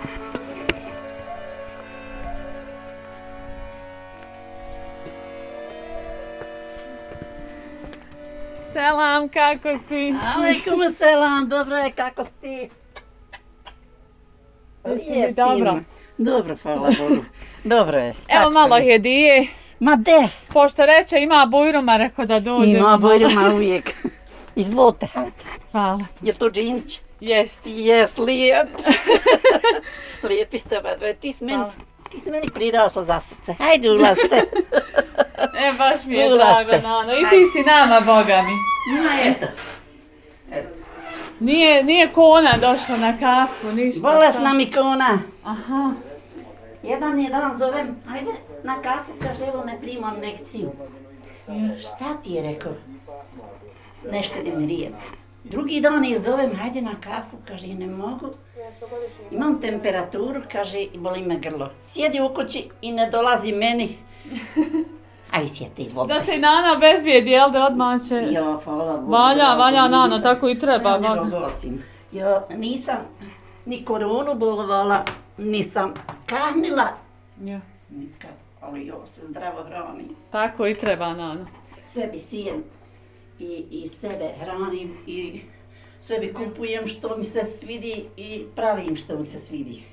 Selam, kako si? Alejkum selam, dobro je, kako si ti? Jesi mi dobro? Dobro, hvala Bogu. Dobro je. Evo malo hedije. Ma de? Pošto reče ima bujruma, rekao da dođemo. Ima bujruma uvijek. Izvolite, hajde. Hvala. Je to džinić? Jest. Jes, lijep. Lijepi ste oba. Ti si meni prirasla za srce. Hajde, ulazite. Baš mi je drago, Nano. I ti si nama, boga mi. Eto. Nije kona došla na kafu, ništa. Bolesna mi kona. Aha. Jedan zovem, ajde na kafu, kaže, evo me primam lekciju. Šta ti je rekao? Nešto ne mi rijeti. Drugi dan je zovem, hajde na kafu, kaže, ne mogu. Imam temperaturu, kaže, i boli me grlo. Sjedi u kući i ne dolazi meni. Aj, sjeti, izvolite. Da se i Nana bezbijedi, jel da odmah će... Ja, hvala Bogu. Valja, Nano, tako i treba. Ja ne gosim. Ja nisam ni koronu bolovala, nisam kahnila. Nikad, ali ja se zdravo hranim. Tako i treba, Nano. Sebi sijem i sebe hranim i sebi kupujem što mi se svidi i pravim što mi se svidi.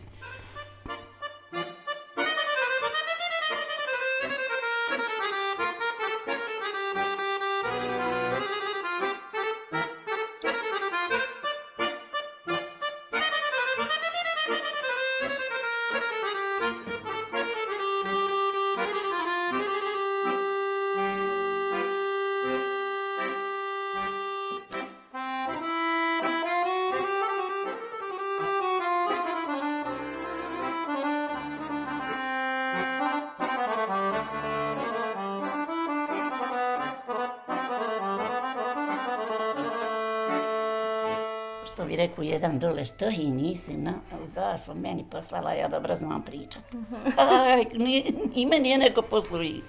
Što bi rekao jedan dole, što i nisi na Zarfa meni poslala, ja dobro znam pričat. Aj, i meni je neko posluji.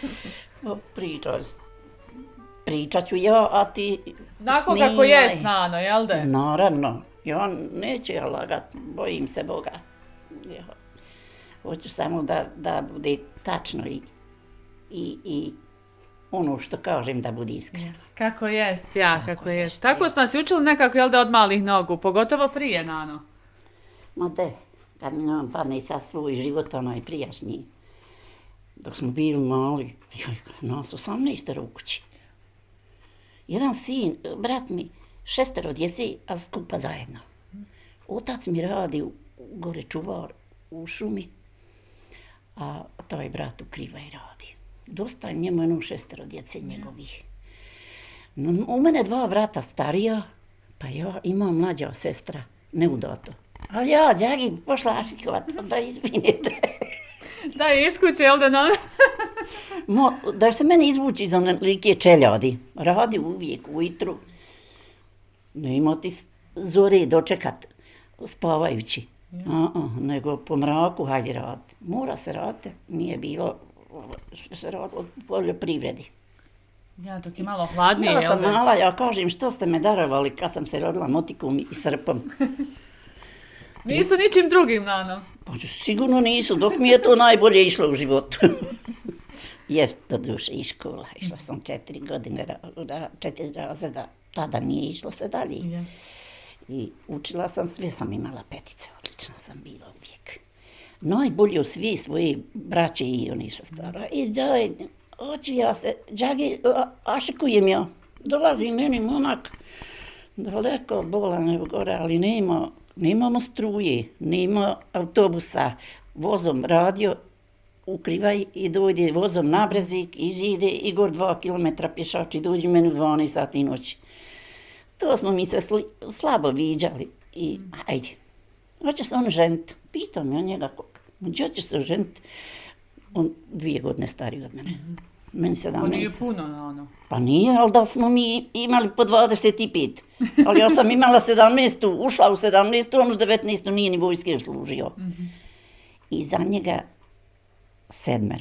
Pričat ću ja, a ti Nako kako je Nano, jel da? Naravno, ja neću ja lagat, bojim se Boga. Hoću samo da bude tačno i ono što kažem da bude iskreno. Kako jest, kako jest. Tako su nas i učili nekako, jel da, od malih nogu, pogotovo prije, Nano. Ma de, kad mi nam padne sad svoj život, onaj prijašnji. Dok smo bili mali, nas 18 u kući. Jedan sin, brat mi, 6 djece, a skupa zajedno. Otac mi radi gore čuvar u šumi, a taj brat u Krivaj radi. Dosta njemu jednom 6 djece njegovih. U mene 2 brata starija, pa ja imam mlađa sestra, neudato. Ali ja, đagi, pošla ašikovat, da izvinite. Da je iskuće, jel da, Nano? Da se meni izvuči iz onolike čeljadi. Radi uvijek ujutru. Nema ti zore dočekat spavajući. Nego po mraku hajde raditi. Mora se raditi, nije bilo što se radilo u poljoprivredi. Ja, dok je malo hladnije, jel da? Ja sam mala, ja kažem što ste me darovali kad sam se rodila motikom i srpom. Nisu ničim drugim, Nano. Pa sigurno nisu, dok mi je to najbolje išlo u životu. Jest, do duše i škola. Išla sam 4 godine, 4 razreda. Tada nije išlo se dalje. I učila sam, sve sam imala 5, odlična sam bila uvijek. Najbolje u svi svoji braće i oni su stara. I daj, hoću ja se, đagi, ašikujem ja. Dolazi meni momak, daleko bolan evo gore, ali nemamo struje, nema autobusa. Vozom radio u Krivaj i dojde vozom na Brezik, izide i gor 2 kilometra pješači, dođe meni u 12 sati noći. To smo mi se slabo viđali i ajde, hoće se on ženiti. Pitam ja njega, gdje će se ženiti? On 2 godine stariji od mene. Meni 17. To nije puno, Nano. Pa nije, ali da smo mi imali po 25. Ali ja sam imala 17. Ušla u 17. On u 19. nije ni vojske služio. I za njega 7.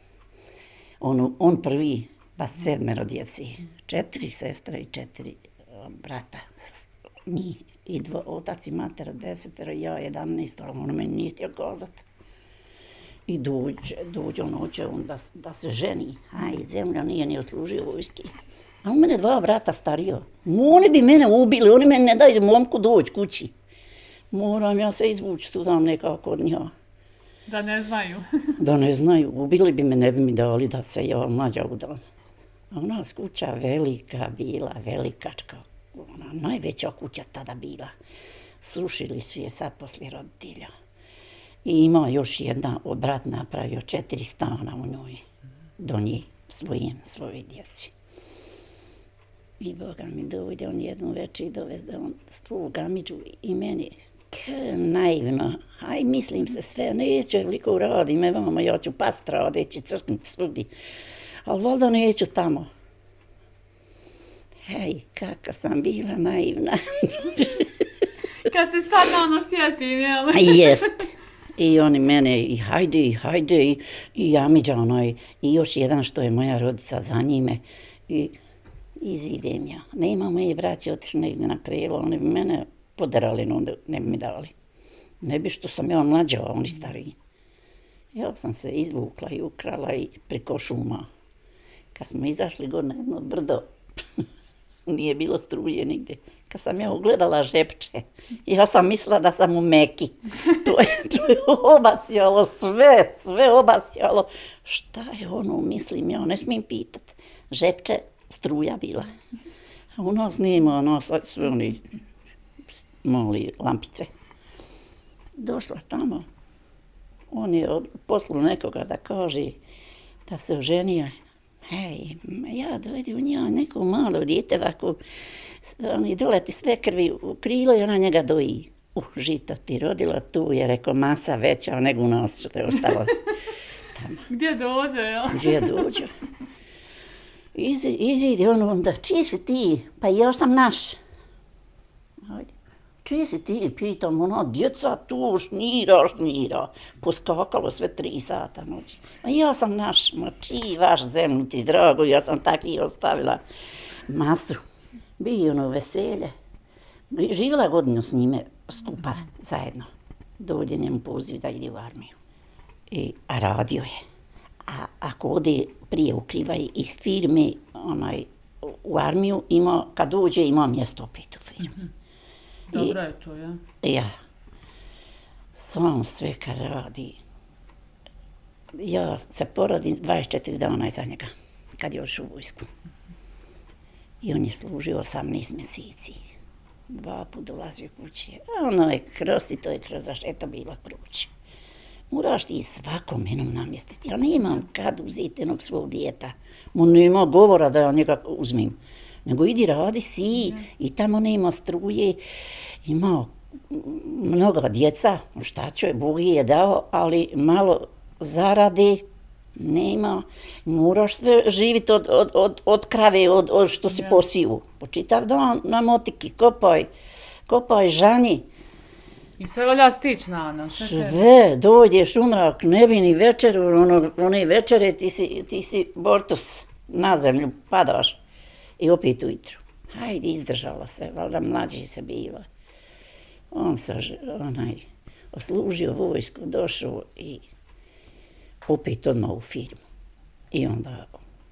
On prvi, pa 7 djeci. 4 sestre i 4 brata. i otac i mater 10, ja 11, ali on meni nije htio kazat. I dođe on, hoće on da se ženi, a i zemlja nije ni oslužio vojski. A u mene 2 brata stario. Oni bi mene ubili, oni mene ne daju momku doći kući. Moram ja se izvući tu dam nekako od njega. Da ne znaju. Da ne znaju, ubili bi me, ne bi mi dali da se ja mlađa udam. A u nas kuća velika bila, velikačka, ona najveća kuća tada bila. Srušili su je sad poslije roditelja. I ima još jedna, brat napravio 4 stana u njoj, do nje, svojoj djeci. I Boga mi dojde on jednu večer i doveze on stvu gamiđu i meni, naivno, aj mislim se sve, neću veliko radim, evamo, ja ću past radeći, crknuti svugdje, ali valjda neću tamo. Hej, kako sam bila naivna. Kad se sad ono sjetim, jel? Jest. I oni mene, i hajde, i jamiđa onaj, i još jedan što je moja rodica za njime. I izidem ja. Nema moje braće otišli negdje na prelo, oni bi mene poderali, onda ne bi mi dali. Ne bi što sam ja mlađa, a oni stariji. Ja sam se izvukla i ukrala i preko šuma. Kad smo izašli gore na jedno brdo, nije bilo struje nigdje. Kad sam ja ugledala Žepče, ja sam mislila da sam u Meki. To je obasjalo sve obasjalo. Šta je ono, mislim, ja ne smijem pitat. Žepče, struja bila. A u nas nema, sve oni mali lampice. Došla tamo. On je poslao nekoga da kaže da se oženio. Hej, ja dojde u njoj neko malo dijete ovako, oni doleti sve krvi u krilo i ona njega doji. Žito ti rodilo tu, je rekao masa veća nego u nas što je ostalo tamo. Gdje dođe, jel? Gdje dođe. Izidi on onda, čiji si ti? Pa ja sam naš. Ajde. Čiji si ti? Pitam, ona djeca tu šnira. Poskakalo sve 3 sata noći. A ja sam naš, ma čiji vaš zemlju ti drago, ja sam taki ostavila masu. Bio ono veselje. Živjela godinu s njime skupa zajedno. Dođe njemu poziv da ide u armiju. A radio je. A ako ode prije ukrivaj iz firme u armiju, kad dođe ima mjesto opet u firmi. Dobro je to, ja? Ja. Sam sve kad radi. Ja se porodim 24 dana iza njega, kad je ošao u vojsku. I on je služio 18 mjeseci. 2 put dolazio kući. Ono je kroz i to je kroz, zašto je to bilo proći. Moraš ti svakom jednom namjestiti. Ja nemam kad uzeti jednog svog dijeta. Nema govora da ja njega uzmem. Nego idi radi si i tamo nema struje. Ima mnoga djeca, šta će, Bog je dao, ali malo zarade nema. Moraš sve živjeti od krave, od što si posiju. Po čitav dan na motiki, kopaj, žani. I sve valja stić na ono? Sve, dođeš umrak, ne bi ni večeru, one večere ti si bortus na zemlju, padaš. I opet ujutru. Hajde, izdržala se, valjda mlađi se bila. On se oslužio vojsku, došao i opet odmah u firmu. I onda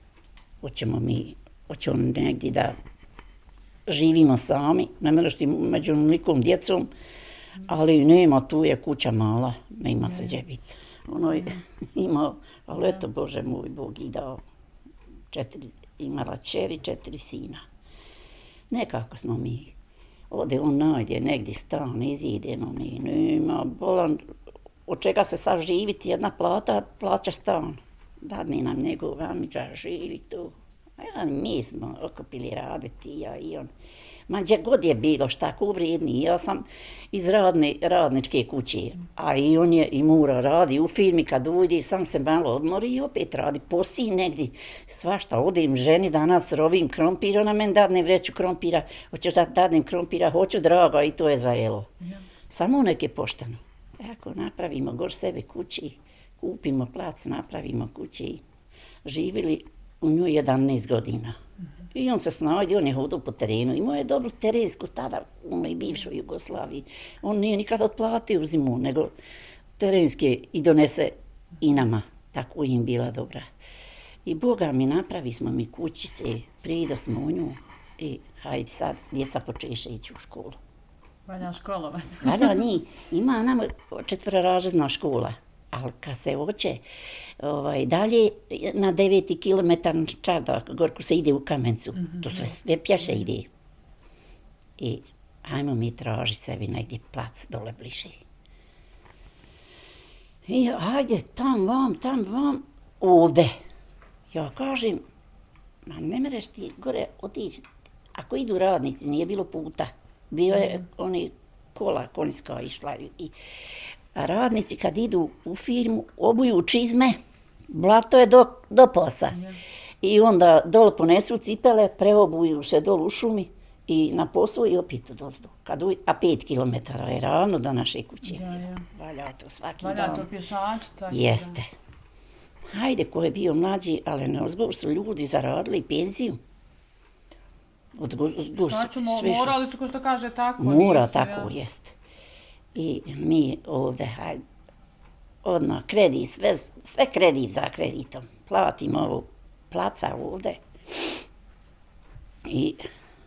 hoće on negdje da živimo sami, ne mreš ti među nikom djecom, ali nema, tu je kuća mala, nema se gdje biti. Ono je imao, ali eto, Bože moj, Bog i dao 4, imala čeri, 4 sina. Nekako smo mi, ode on najde negdje stan, izidemo mi, nema, bolan, od čega se sad živiti, jedna plaća stan. Dadne nam njegov amiđa, živi tu. Mi smo okupili raditi, ja i on. Ma gdje god je bilo šta ko vrijedni, ja sam iz radničke kuće, a i on je i mora radi u firmi, kad ujde sam se malo odmori i opet radi, posi negdje, svašta, odem ženi danas rovim krompir, ona meni dadne vreću krompira, hoćeš da dadnem krompira, hoću draga i to je za jelo. Samo neke pošteno. Ako napravimo gor sebe kući, kupimo plac, napravimo kući, živjeli u njoj 11 godina. I on se snajde, on je hodao po terenu. Imao je dobru terensku tada u onoj bivšoj Jugoslaviji. On nije nikad otplatio uzimu, nego terenske i donese i nama. Tako im bila dobra. I Boga mi napravi smo mi kućice, prido smo u nju i hajde sad, djeca počeše ići u školu. Valja školovati. Valja njih, ima nam 4-razredna škola, ali kad se hoće dalje na 9 kilometar Čardak, gorko se ide u Kamencu, to se sve pješe ide. I ajmo mi traži sebi negdje plac dole bliže. I hajde, tam vam, ovde. Ja kažem, ma ne mereš ti gore otići, ako idu radnici, nije bilo puta. Bio je oni kola konjska išla. A radnici kad idu u firmu, obuju čizme, blato je do posa. I onda dole ponesu cipele, preobuju se dole u šumi i na poslu i opet dozdu. A 5 kilometara je ravno do naše kuće. Valja to svaki dan. Valja to pješačica. Jeste. Hajde, ko je bio mlađi, ali na ozgur su ljudi zaradili penziju. Šta ću, morali su, ko što kaže, tako? Mora tako, jeste. I mi ovdje, hajde, odmah kredit, sve kredit za kreditom. Platimo ovu placa ovdje. I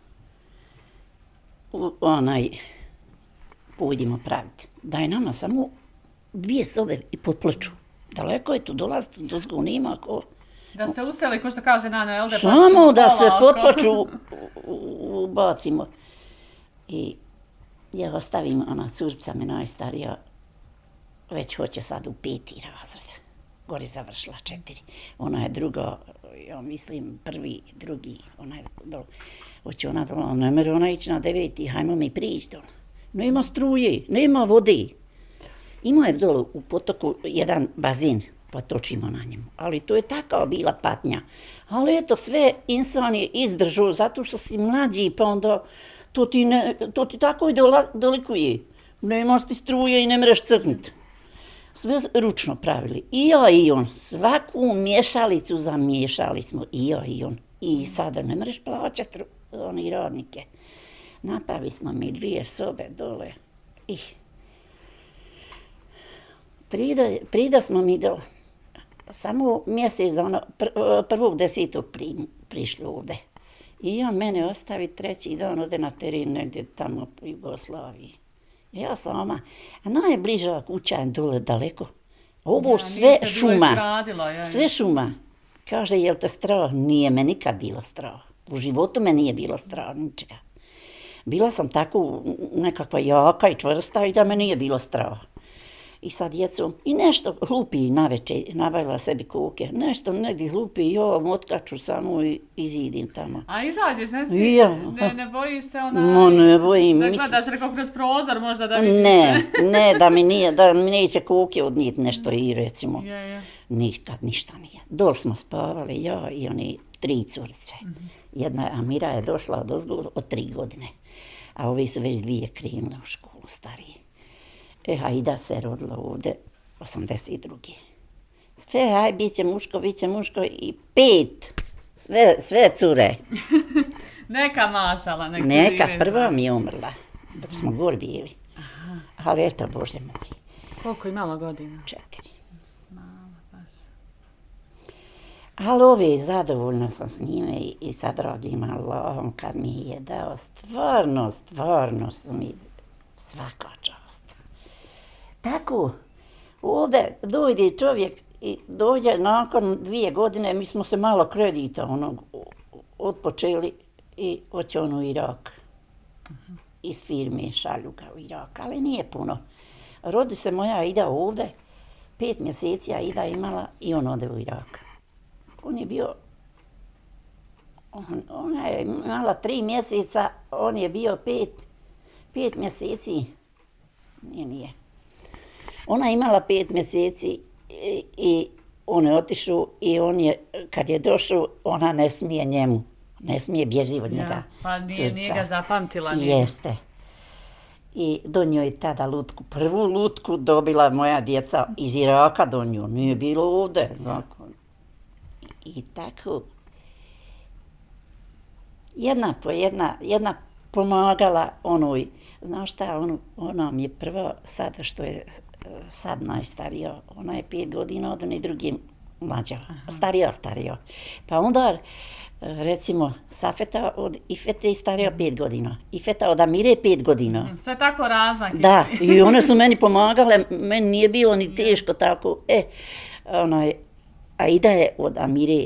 pojdimo praviti. Daj nama samo 2 sobe i pod ploču. Daleko je tu dolaziti, dozgo nema ko. Da se useli, ko što kaže Nana, jel da? Samo da se pod ploču ubacimo. I ja ostavim, ona curca me najstarija, već hoće sad u 5. razred. Gore završila 4. Ona je druga, ja mislim 1., 2. Ona je dole. Hoće ona dole, ne mere ona ići na 9. Hajmo mi prići dole. Nema struje, nema vode. Imao je dole u potoku jedan bazin, pa točimo na njemu. Ali to je takva bila patnja. Ali eto, sve insan je izdržao, zato što si mlađi, pa onda to ti tako i dolikuje. Nemaš ti struje i ne mereš crknuti. Sve ručno pravili. I ja i on. Svaku mješalicu zamiješali smo. I ja i on. I sada ne mereš plaćati oni radnike. Napravili smo mi 2 sobe dole. I prida smo mi dole. Samo mjesec dana, 1.10. prišli ovdje. I on mene ostavi 3. dan ode na teren negdje tamo u Jugoslaviji. Ja sama, a najbliža kuća je dole daleko. Ovo sve šuma, sve šuma. Kaže, jel te strah? Nije me nikad bilo strah. U životu me nije bilo strah ničega. Bila sam tako nekakva jaka i čvrsta i da me nije bilo strah. I sa djecom, i nešto hlupi navečer, nabavila sebi kuke, nešto negdje hlupi, ja otkaču samo i izidim tamo. A izađeš, ne bojiš se ne bojim. Da gledaš rekao kroz prozor možda da vidiš? Ne, da mi neće kuke odnijeti nešto i recimo. Nikad ništa nije. Dol smo spavali, ja i oni 3 curice. Jedna Amira je došla od ozgur od 3 godine, a ovi su već 2 krenule u školu starije. Aida se rodila ovdje 82. Sve, bit će muško i 5. Sve cure. Neka mašala, nek se Neka, žive. prva mi je umrla, dok smo gor bili. Ali eto, Bože moj. Koliko imala godina? 4. Mala, baš. Ali ove, zadovoljna sam s njime i sa dragim Allahom kad mi je dao. Stvarno su mi svaka čast. Tako, ovdje dojde čovjek i dođe nakon 2 godine, mi smo se malo kredita odpočeli i hoće on u Irak. Iz firme šalju ga u Irak, ali nije puno. Rodi se moja Aida ovdje, 5 mjeseci Aida imala i on ode u Irak. On je bio, ona je imala 3 mjeseca, on je bio 5 mjeseci, nije. Ona je imala 5 mjeseci i on je otišao i on je, kad je došao, ona ne smije njemu, ne smije bježi od njega. Pa nije ga zapamtila. Jeste. I donio je tada lutku. Prvu lutku dobila moja djeca iz Iraka donio, nije bilo ovdje. I tako. jedna po jedna pomagala onoj, znaš šta, ona mi je prva, sada što je sad najstarija, ona je 5 godina od one druge mlađa, starija. Pa onda, recimo, Safeta od Ifete je starija 5 godina, Ifeta od Amire 5 godina. Sve tako razmak. Da, i one su meni pomagale, meni nije bilo ni teško tako, Aida je od Amire,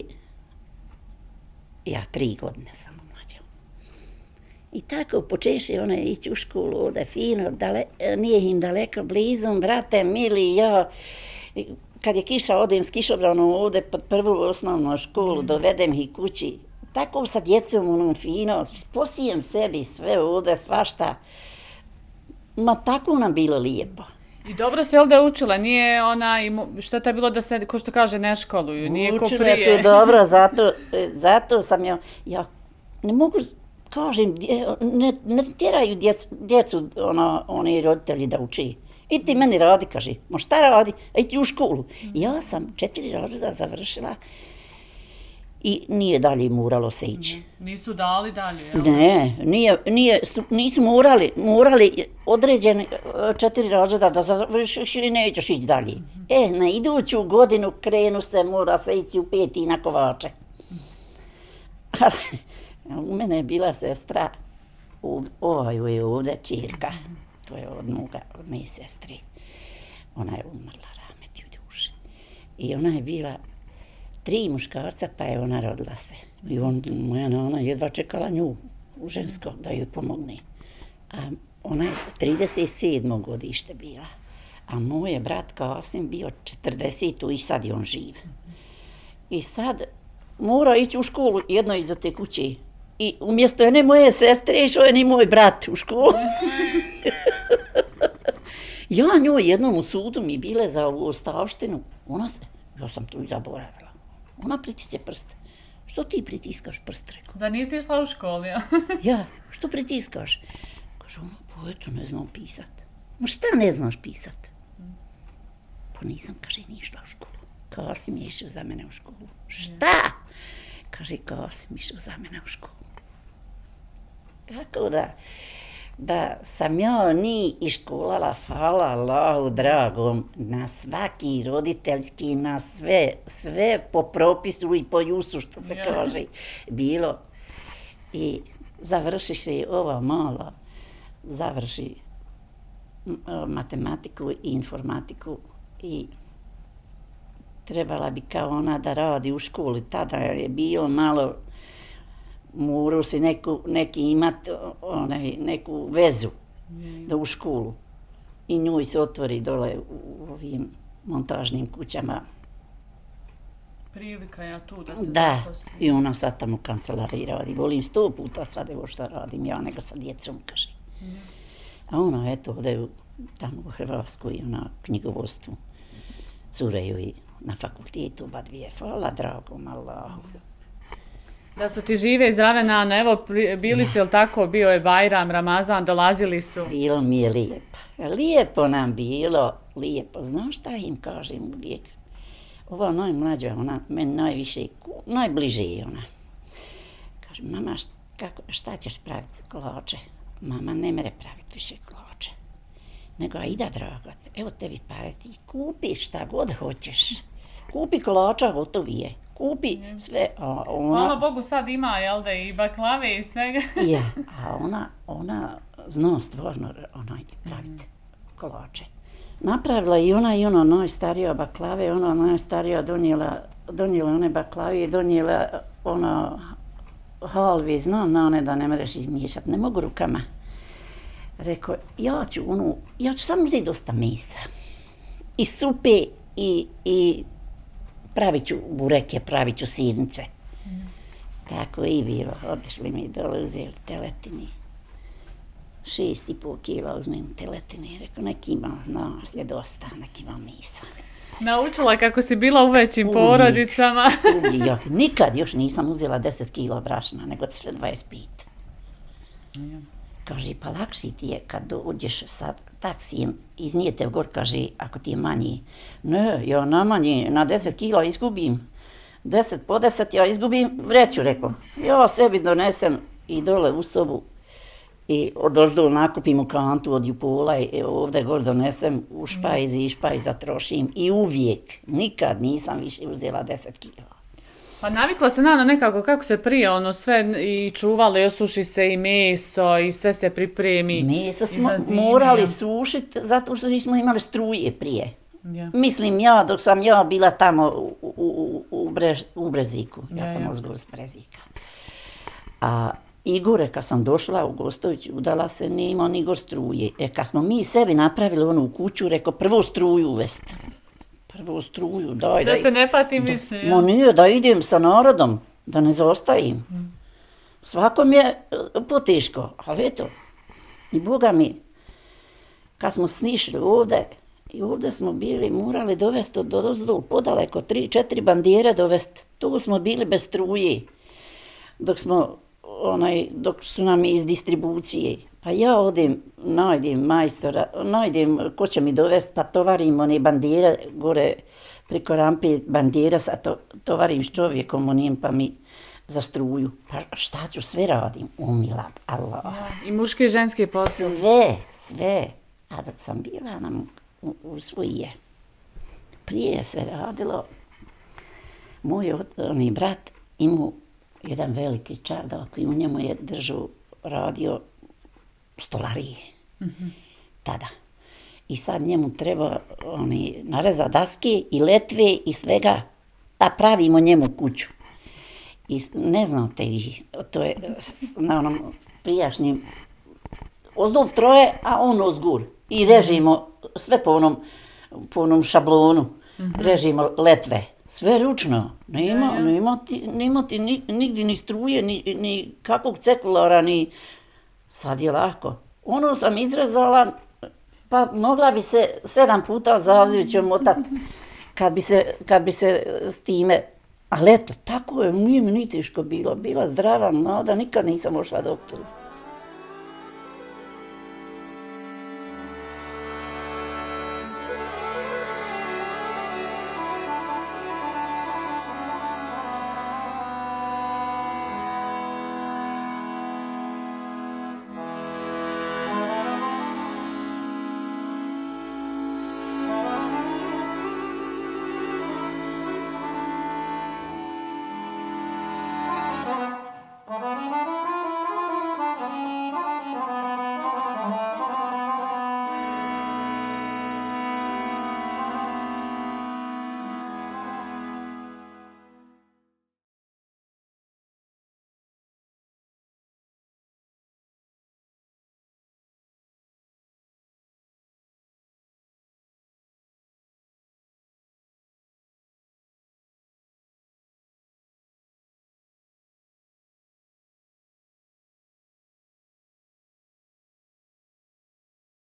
ja 3 godine sam mlađa. I tako počeše ona ići u školu, ovdje fino, nije im daleko, blizu, brate, mili, ja, kad je kiša, odem s kišobranom ovdje pod prvu osnovnu školu, dovedem ih kući, tako sa djecom, fino, posijem sebi sve ovdje, svašta. Ma tako nam bilo lijepo. I dobro se ovdje učila, nije ona, što je bilo da se, ko što kaže, ne školuju, nije ko prije. Učila su dobro, zato sam ja ne mogu, kažem, ne tjeraju djecu, oni roditelji da uči. I ti meni radi, kaže, ma šta radi, a idi u školu. Ja sam 4 razreda završila i nije dalje moralo se ići. Nisu dali dalje, jel? Ne, nisu morali određeni 4 razreda da završiš i nećeš ići dalje. Na iduću godinu krenu se, mora se ići u 5. na Kovače. U mene je bila sestra, ovaj je ovdje čirka, to je od moje sestri. Ona je umrla, rahmeti u duši. I ona je bila 3 muškarca, pa je ona rodila se. I moja nana jedva čekala nju u žensko da joj pomogne. A ona je 37. godište bila. A moj je brat Kasim bio 40. i sad je on živ. I sad mora ići u školu jedno iza te kuće. I umjesto jedne moje sestre išao je ni moj brat u školu. Ja njoj jednom u sudu mi bile za ovu ostavštinu. Ja sam tu i zaboravila. Ona pritisce prst. Što ti pritiskaš prst, rekao? Da nisi išla u školu, ja? Ja, što pritiskaš? Kaže, pa eto, ne znam pisat. Ma šta ne znaš pisat? Pa nisam, kaže, nije išla u školu. Kasim je išao za mene u školu. Šta? Kaže, Kasim išao za mene u školu. Tako da sam ja ni iškolala, hvala Allahu dragom, na svaki roditeljski, na sve po propisu i po jusu, što se kaže, bilo. I završiš i ova mala, završi matematiku i informatiku i trebala bi kao ona da radi u školi. Tada je bio malo, morao si neki imati neku vezu da u školu. I njoj se otvori dole u ovim montažnim kućama. Prilika ja tu da se Da, i ona sad tamo u kancelariji radi. Volim 100 puta sad evo što radim ja, nego sa djecom, kaže. A ona, eto, ode tamo u Hrvatskoj, ona knjigovodstvu. Cureju i na fakultetu, oba dvije. Hvala dragom Allahu. Da su ti žive i zdrave, Nano, evo, bili su, jel tako, bio je Bajram, Ramazan, dolazili su? Bilo mi je lijepo. Lijepo nam bilo, lijepo. Znaš šta im kažem uvijek? Ova najmlađa, ona meni najbliže je ona. Kaže, mama, šta ćeš praviti kolače? Mama ne mere praviti više kolače. Nego, Aida, draga, evo tebi pare, ti kupi šta god hoćeš. Kupi kolača, gotovi je. Kupi sve, a ona... Hvala Bogu sad ima, jel da, i baklave i svega. Je, a ona zna stvarno praviti kolače. Napravila i ona najstarija baklave, ona najstarija donijela one baklave i donijela halvi, znam na one da ne mereš izmiješati, ne mogu rukama. Rekao, ja ću samo uzeti dosta mesa i supe i pravit ću bureke, pravit ću sirnice. Tako i bilo. Otišli mi dole, uzeli teletini. 6,5 kila uzmem teletine. Rekao, neki ima nas je dosta, neki ima misa. Naučila kako si bila u većim porodicama. Nikad još nisam uzela 10 kila brašna, nego sve 25. Kaže, pa lakši ti je kad dođeš sa taksijem iz Nijetevgor, kaže, ako ti je manji. Ne, ja na manji, na 10 kila izgubim. 10 po 10 ja izgubim vreću, rekao. Ja sebi donesem i dole u sobu i odozdo nakupim u kantu od jupola i ovdje gore donesem u špajz i špajza trošim i uvijek, nikad nisam više uzela 10 kila. Pa naviklo se na nekako kako se prije sve i čuvalo i osuši se i meso i sve se pripremi. Meso smo morali sušiti zato što nismo imali struje prije. Mislim dok sam ja bila tamo u Breziku, ja sam ozgor s Brezika. A Igore, kad sam došla u Gostović, udala se, nema ni go struje. Kad smo mi sebi napravili onu kuću, rekao, prvo struju uvesti. Prvo struju, daj. Da se ne patim više. Ma nije, da idem sa narodom, da ne zaostajim. Svakom je poteško, ali eto, i Boga mi, kad smo snišli ovdje, i ovdje smo bili, morali dovesti do podaleko, 3-4 bandijere dovesti. Tu smo bili bez struje, dok su nam iz distribucije. Pa ja odem, najdem majstora, najdem ko će mi dovesti, pa tovarim one bandijere gore preko rampe bandijera, tovarim s čovjekom onim, pa mi za struju. Pa šta ću, sve radim, umila, Allah. I muške i ženske posle. Sve. A dok sam bila u svoje, prije se radilo, moj brat imao jedan veliki čardak i u njemu je držao radio stolarije. Tada. I sad njemu treba nareza daske i letve i svega, da pravimo njemu kuću. I ne znate vi, to je na onom prijašnjim ozdob troje, a on ozgur. I režimo sve po onom šablonu, režimo letve. Sve ručno, nema ti nigdje ni struje, ni kakvog cekulara, ni... Sad je lako. Ono sam izrezala, pa mogla bi se 7 puta zavljuće motat, kad bi se s time... Ali eto, tako je, nije mi ni teško bilo, bila zdrava, mlada, nikad nisam ošla doktoru.